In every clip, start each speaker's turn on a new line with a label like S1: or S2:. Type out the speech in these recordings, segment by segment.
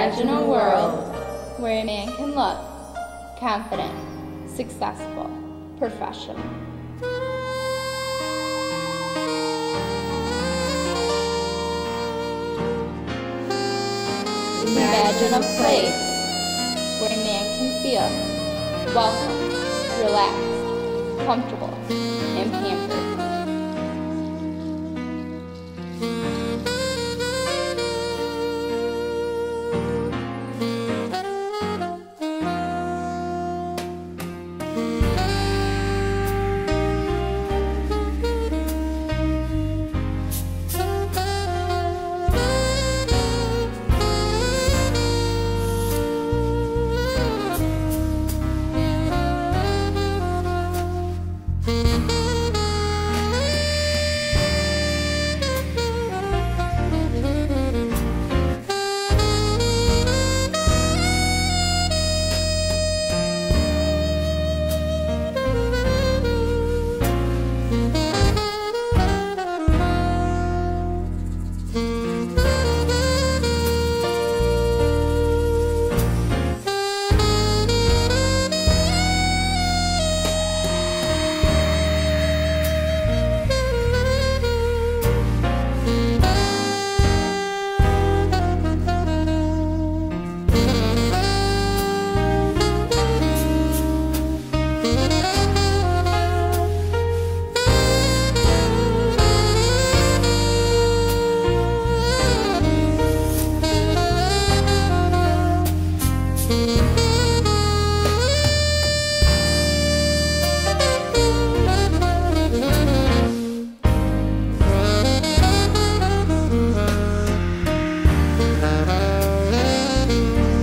S1: Imagine a world where a man can look confident, successful, professional. Imagine a place where a man can feel welcome, relaxed, comfortable, and pampered.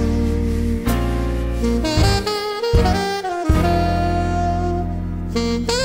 S2: Mm-hmm.